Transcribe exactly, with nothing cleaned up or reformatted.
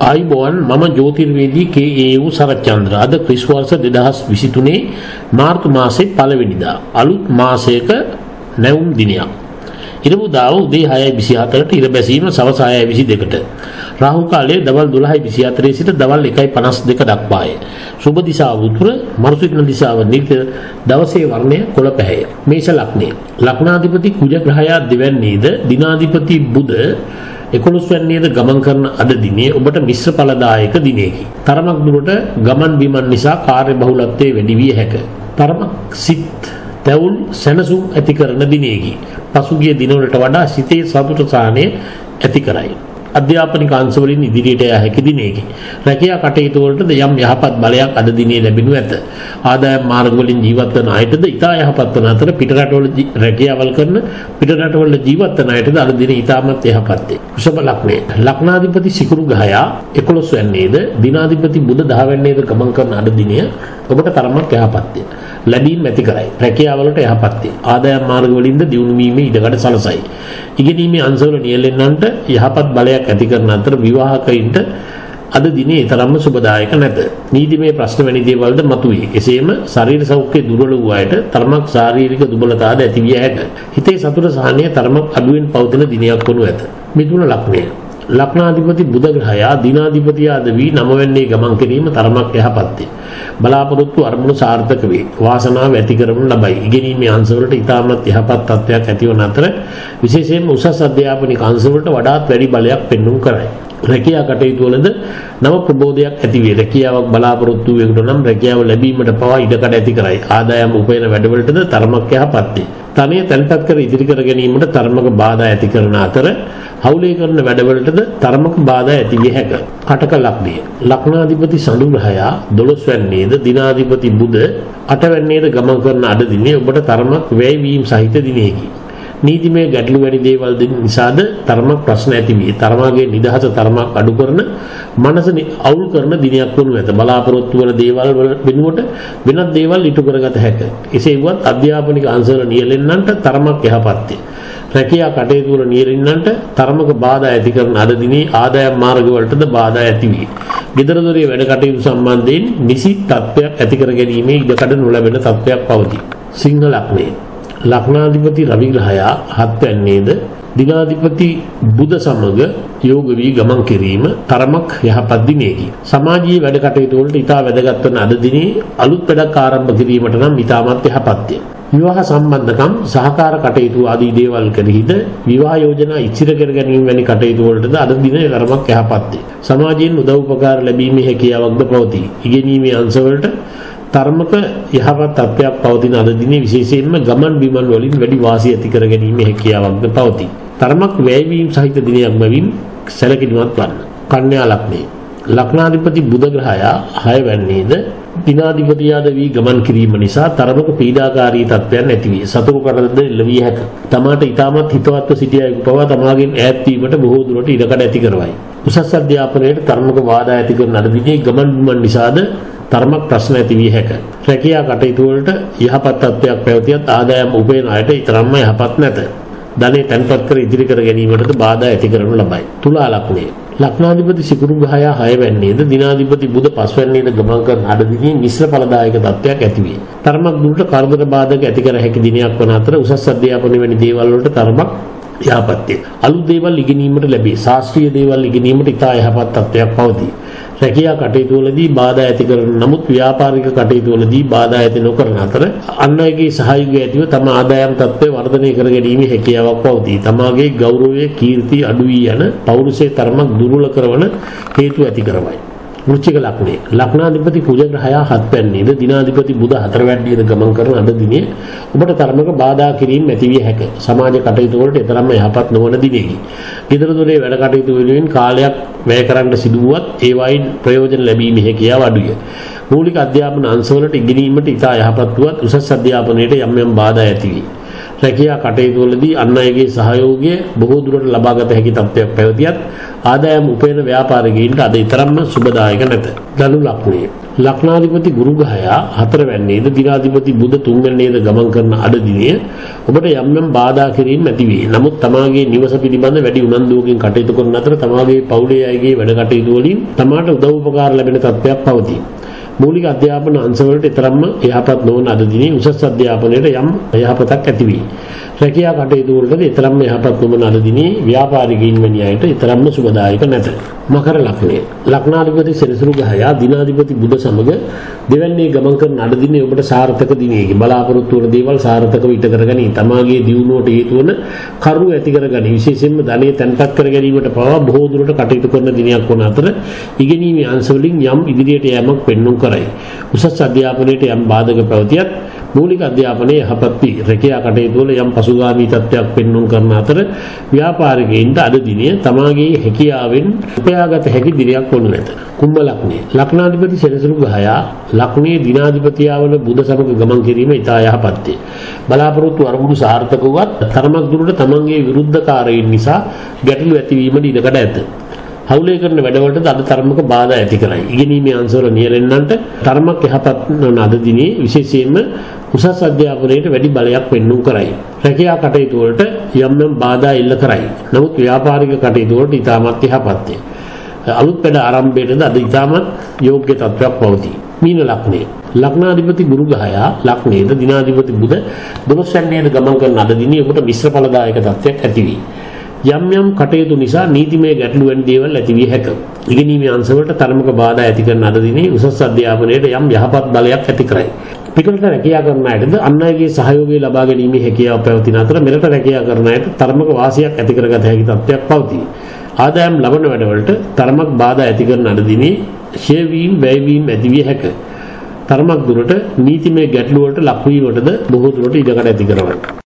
ආයිබෝන් මම ජ්‍යොතිර්වේදී කේ ඒ යූ සරච්චන්ද්‍ර අද ක්‍රිස් වර්ෂ දෙදහස් විසිතුනේ මාර්තු මාසයේ පළවෙනිදා අලුත් මාසයක නැවුම් දිනයක් ඉරමුදාව උදේ හයයි විසිහතරට ඉර බැසීම සවස හයයි විසිදෙකට රාහු කාලයේ දවල් දොළහයි විසිහතරේ සිට දවල් එකයි පනස් දෙක දක්වාය සුබ දිශාව උතුර මරුසිටින දිශාව නිර්ත දවසේ වර්ණය කොළ පැහැය මේෂ ලග්නය ලග්නාධිපති කුජ ග්‍රහයා දෙවැන්නේද දිනාධිපති බුධ එකොළොස් වැන්නේද ගමන් කරන අද දිනේ ඔබට මිශ්‍ර ඵලදායක දිනයකි. තරමක් දුරට ගමන් බිමන් නිසා කාර්ය බහුලත්වයේ වැඩි විය හැක. තරමක් සිත් තැවුල් සැනසුම් ඇති කරන දිනයකි. පසුගිය දිනවලට වඩා සිතේ සතුට සාහනය ඇති කරයි. අධ්‍යාපනික අංශවලින් ඉදිරියට යා හැකි දිනයකි. රැකියා කටයුතු වලටද යම් යහපත් බලයක් අද දිනේ ලැබෙනු ඇත. ආදායම් මාර්ග වලින් ජීවත් වන අයටද ඉතා යහපත් වන අතර පිටරටවල රැකියාවල් කරන පිටරටවල ජීවත් වන අයටද අද දිනේ ඉතාමත් යහපත්ය. වෘෂභ ලග්නය ලග්නාධිපති සිකුරු ග්‍රහයා එකොළොස් වැන්නේද දිනාධිපති බුධ දහ වැන්නේද ගමන් කරන අද දිනය ඔබට තරමක් යහපත්ය. ලැබීම් ඇති කරයි. රැකියාවලට යහපත්ය. ආදායම් මාර්ග වලින්ද දියුණු වීමේ ඉඩකඩ සලසයි. ඉගෙනීමේ අංශවල නියැලෙන්නන්ට යහපත් බලයක් ඇති කරන අතර විවාහකයින්ට අද දිනේ තරම්ම සුබදායක නැත. නීතිමය ප්‍රශ්න වැනි දේවල්ද මතුවේ. එසේම ශරීර සෞඛ්‍ය දුර්වල වූ අයට තරමක් ශාරීරික දුබලතාවද ඇති විය හැක. හිතේ සතුට සහනය තරමක් අඩුවෙන් පවතින දිනයක් වනු ඇත. මිථුන ලග්නය ලග්නාධිපති බුධ ග්‍රහයා දිනාධිපතියාද වී නව වෙන්නේ ගමන් කිරීම තරමක් යහපත්ය. බලාපොරොත්තු අරමුණු සාර්ථක වේ. වාසනාව ඇති කරවනු ලබයි. ඉගෙනීමේ අංශවලට ඉතාමත් යහපත් තත්ත්වයක් ඇතිවන අතර විශේෂයෙන්ම උසස් අධ්‍යාපනික අංශවලට වඩාත් වැඩි බලයක් පෙන්වුම් කරයි. රැකියා කටයුතු වලද නව ප්‍රබෝධයක් ඇති වේ. රැකියාවක් බලාපොරොත්තු වෙනකොට නම් රැකියාව ලැබීමට පවා ඉඩකඩ ඇති කරයි. ආදායම් උපයන වැඩවලටද තරමක් යහපත්ය. තනිය තැන්පත් කර ඉදිරි කර ගැනීමට තරමක බාධා ඇති කරන අතර හවුලේ කරන වැඩවලටද තරමක බාධා ඇති විය හැක. කටක ලග්නය ලග්නාධිපති සඳු ග්‍රහයා දොළොස් වැන්නේද දිනාධිපති බුධ අට වැන්නේද ගමන් කරන අද දිනේ ඔබට තරමක් වැයවීම සහිත දිනයකි. නීතිමය ගැටලු වැනි දේවල් නිසාද තරමක් ප්‍රශ්න ඇති වී තරමගේ නිදහස තරමක් අඩු කරන මනස අවුල් කරන දිනයක් වනු ඇත. බලාපොරොත්තු වන දේවල් වෙනුවට වෙනත් දේවල් ඉටු කරගත හැක. එසේ වුවත් අධ්‍යාපනික අංශවල නියැලෙන්නන්ට තරමක් යහපත්ය. රැකියා කටයුතු වල නියැලෙන්නන්ට තරමක බාධා ඇති කරන අද දිනේ ආදායම් මාර්ග වලටද බාධා ඇති වේ. ගෙදර දොරේ වැඩ කටයුතු සම්බන්ධයෙන් නිසි තත්ත්වයක් ඇති කර ගැනීමේ ඉඩකඩ නොලැබෙන තත්ත්වයක් පවතී. සිංහ ලග්නය ලග්නාධිපති රවි ග්‍රහයා හත් වැන්නේද දිනාධිපති බුධ සමග යෝග වී ගමන් කිරීම තරමක් යහපත් දිනයකි. සමාජීය වැඩ කටයුතු වලට ඉතා වැදගත් වන අද දිනේ අලුත් වැඩක් ආරම්භ කිරීමට නම් ඉතාමත් යහපත්ය. විවාහ සම්බන්ධකම් සහකාර කටයුතු ආදී දේවල් කෙරෙහිද විවාහ යෝජනා ඉදිරි කර ගැනීම වැනි කටයුතු වලටද අද දිනේ තරමක් යහපත්ය. සමාජයෙන් උදව් උපකාර ලැබීමේ හැකියාවක්ද පවතී. ඉගෙනීමේ අංශවලට තරමක යහපත් තත්ත්වයක් පවතින අද දිනේ විශේෂයෙන්ම ගමන් බිමන් වලින් වැඩි වාසිය ඇති කර ගැනීමේ හැකියාවක්ද පවතී. තරමක් වැයවීම සහිත දිනයක් බැවින් සැලකිලිමත් වන්න. කන්‍යා ලග්නය ලග්නාධිපති බුධ ග්‍රහයා හය වැන්නේද දිනාධිපතියාද වී ගමන් කිරීම නිසා තරමක පීඩාකාරී තත්ත්වයන් ඇති විය. සතුරු කරදර එල්ල විය හැක. තමාට ඉතාමත් හිතවත්ව සිටිය අයෙකු පවා තමාගෙන් ඈත් වීමට බොහෝ දුරට ඉඩකඩ ඇති කරවයි. උසස් අධ්‍යාපනයට තරමක බාධා ඇති කරන අද දිනේ ගමන් බිමන් නිසාද තරමක් ප්‍රශ්න ඇති විය හැක. රැකියා කටයුතු වලට යහපත් තත්ත්වයක් පැවතියත් ආදායම් උපයන අයට ඊතරම්ම යහපත් නැත. ධනෙ තැන්පත් කර ඉදිරි කර ගැනීමටද බාධා ඇති කරනු ලබයි. තුලා ලග්නය ලග්නාධිපති සිකුරු ග්‍රහයා හය වැන්නේද දිනාධිපති බුධ පස් වැන්නේද ගමන් කරන අද දිනේ මිශ්‍ර ඵලදායක තත්ත්වයක් ඇති වේ. තරමක් දුරට කරදර බාධක ඇති කර හැකි දිනයක් වන අතර උසස් අධ්‍යාපන වැනි දේවල් වලට තරමක් යහපත්ය. අලුත් දේවල් ඉගෙනීමට ලැබේ. ශාස්ත්‍රීය දේවල් ඉගෙනීමට ඉතා යහපත් තත්ත්වයක් පවතී. රැකියා කටයුතු වලදී බාධා ඇති කරන නමුත් ව්‍යාපාරික කටයුතු වලදී බාධා ඇති නොකරන අතර අන් අයගේ සහයෝගය ඇතිව තම ආදායම් තත්ත්වය වර්ධනය කර ගැනීමේ හැකියාවක් පවතී. තමාගේ ගෞරවය කීර්තිය අඩු වී යන පෞරුෂයේ තරමක් දුර්වල කරන හේතු ඇති කරවයි. වෘශ්චික ලග්නය ලග්නාධිපති කුජ ග්‍රහයා හත් වැන්නේද දිනාධිපති බුධ හතර වැන්නේද ගමන් කරන අද දිනේ ඔබට තරමක බාධා කිරීම ඇති විය හැක. සමාජ කටයුතු වලට තරම්ම යහපත් නොවන දිනයකි. ගෙදර දොරේ වැඩ කටයුතු වලින් කාලයක් වැය කරන්න සිදු වුවත් ඒවායින් ප්‍රයෝජන ලැබීමේ හැකියාව අඩුය. මූලික අධ්‍යාපන අංශවලට ඉගෙනීමට ඉතා යහපත් වුවත් උසස් අධ්‍යාපනයට යම් යම් බාධා ඇති වේ. රැකියා කටයුතු වලදී අන් අයගේ සහයෝගය බොහෝ දුරට ලබාගත හැකි තත්ත්වයක් පැවතියත් ආදායම් උපයන ව්‍යාපාරිකයින්ට අද තරම්ම සුබදායක නැත. ධනු ලග්නය ලග්නාධිපති ගුරු ග්‍රහයා හතරවැන්නේද දිනාධිපති බුධ තුන්වැන්නේද ගමන් කරන අද දිනය ඔබට යම් යම් බාධා කිරීම ඇති වේ. නමුත් තමාගේ නිවස පිළිබඳ වැඩි උනන්දුවකින් කටයුතු කරන අතර තමාගේ පවුලේ අයගේ වැඩ කටයුතු වලින් තමාට උදව් උපකාර ලැබෙන තත්ත්වයක් පවතී. මූලික අධ්‍යාපන අංශවලට තරම්ම යහපත් නොවන අද දිනේ උසස් අධ්‍යාපනයට යම් යහපතක් ඇති වේ. රැකියා කටයුතු වලට තරම්ම යහපත් නොවන අද දිනේ ව්‍යාපාරිකයින් වැනි අයට තරම්ම සුබදායක නැත. මකර ලග්නය. ලග්නාධිපති සෙනසුරු ග්‍රහයා දිනාධිපති බුධ සමග දෙවැන්නේ ගමන් කරන අද දිනේ ඔබට සාර්ථක දිනයකි. බලාපොරොත්තු වන දේවල් සාර්ථකව ඉටු කරගනී. තමාගේ දියුණුවට හේතු වන කරුණු ඇති කරගනී. විශේෂයෙන්ම ධනෙ තැන්පත් කර ගැනීමට පවා බොහෝ දුරට කටයුතු කරන දිනයක් වන අතර ඉගෙනීමේ අංශ වලින් යම් ඉදිරියට යෑමක් පෙන්වුම් කරයි. උසස් අධ්‍යාපනයට යම් බාධක පැවතියත් මූලික අධ්‍යාපනයේ යහපත් වී රැකියා කටයුතු වල යම් පසුගාමී තත්ත්වයක් පෙන්වුම් කරන අතර ව්‍යාපාරිකයින්ට අද දිනේ තමාගේ හැකියාවෙන් උපයාගත හැකි දිනයක් වනු ඇත. කුම්භ ලග්නය. ලග්නාධිපති සෙනසුරු ග්‍රහයා ලග්නයේ දිනාධිපතියා වන බුධ සමග ගමන් කිරීම ඉතා යහපත්ය. බලාපොරොත්තු අරමුණු සාර්ථක වුවත් තරමක් දුරට තමන්ගේ විරුද්ධකාරයින් නිසා ගැටලු ඇතිවීමට ඉඩකඩ ඇත. හවුලේ කරන වැඩවලට අද තරමක බාධා ඇති කරයි. ඉගෙනීමේ අංශවල නියැලෙන්නන්ට තරමක් යහපත් වන අද දිනේ විශේෂයෙන්ම උසස් අධ්‍යාපනයට වැඩි බලයක් පෙන්වුම් කරයි. රැකියා කටයුතු වලට යම් යම් බාධා එල්ල කරයි. නමුත් ව්‍යාපාරික කටයුතු වලට ඉතාමත් යහපත්ය. අලුත් වැඩ ආරම්භයේද අද ඉතාමත් යෝග්‍ය තත්ත්වයක් පවතී. මීන ලග්නය. ලග්නාධිපති ගුරු ග්‍රහයා ලග්නයේද දිනාධිපති බුධ දොළොස් වැන්නේද ගමන් කරන අද දිනේ ඔබට මිශ්‍ර ඵලදායක තත්ත්වයක් ඇති වේ. යම් යම් කටයුතු නිසා නීතිමය ගැටලු වැනි දේවල් ඇති විය හැක. ඉගෙනීමේ අංශවලට තරමක බාධා ඇති කරන අද දිනේ උසස් අධ්‍යාපනයට යම් යහපත් බලයක් ඇති කරයි. පිටරට රැකියා කරන අයටද අන් අයගේ සහයෝගය ලබා ගැනීමේ හැකියාව පැවතින අතර මෙරට රැකියා කරන අයට තරමක වාසියක් ඇති කරගත හැකි තත්ත්වයක් පවතී. ආදායම් ලබන වැඩවලට තරමක් බාධා ඇති කරන අද දිනේ ෂෙයා වීම වැය වීම ඇති විය හැක. තරමක් දුරට නීතිමය ගැටලු වලට ලක්වීමටද බොහෝ දුරට ඉඩකඩ ඇති කරවයි.